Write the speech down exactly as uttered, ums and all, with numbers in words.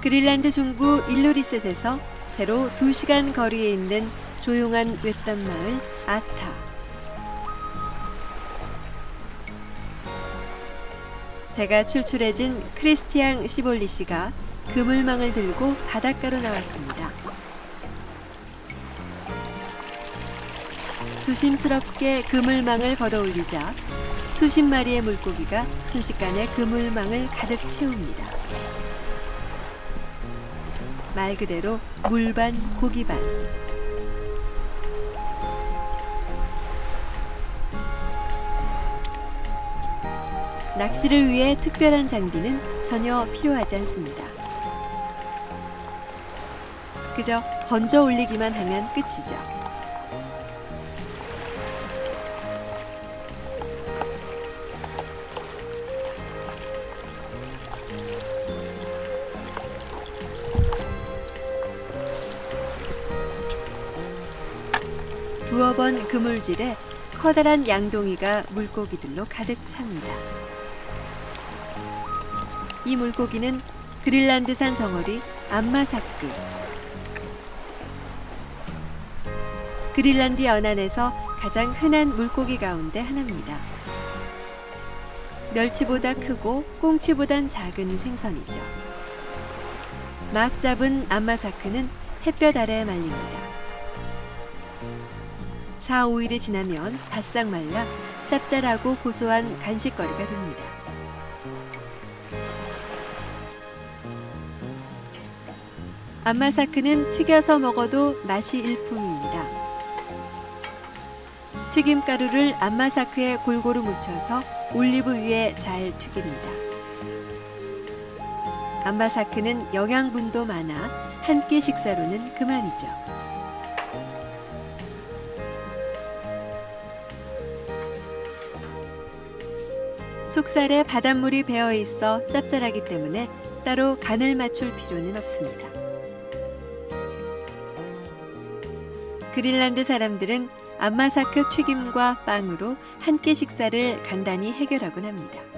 그린란드 중부 일루리셋에서 배로 두 시간 거리에 있는 조용한 외딴 마을 아타. 배가 출출해진 크리스티앙 시볼리 씨가 그물망을 들고 바닷가로 나왔습니다. 조심스럽게 그물망을 걷어올리자 수십 마리의 물고기가 순식간에 그물망을 가득 채웁니다. 말 그대로 물반 고기반. 낚시를 위해 특별한 장비는 전혀 필요하지 않습니다. 그저 건져 올리기만 하면 끝이죠. 두어 번 그물질에 커다란 양동이가 물고기들로 가득 찹니다. 이 물고기는 그린란드산 정어리 암마사크. 그린란드 연안에서 가장 흔한 물고기 가운데 하나입니다. 멸치보다 크고 꽁치보단 작은 생선이죠. 막 잡은 암마사크는 햇볕 아래 말립니다. 사, 오 일이 지나면 바싹 말라 짭짤하고 고소한 간식거리가 됩니다. 암마사크는 튀겨서 먹어도 맛이 일품입니다. 튀김가루를 암마사크에 골고루 묻혀서 올리브 위에 잘 튀깁니다. 암마사크는 영양분도 많아 한 끼 식사로는 그만이죠. 속살에 바닷물이 배어 있어 짭짤하기 때문에 따로 간을 맞출 필요는 없습니다. 그린란드 사람들은 암마사크 튀김과 빵으로 한 끼 식사를 간단히 해결하곤 합니다.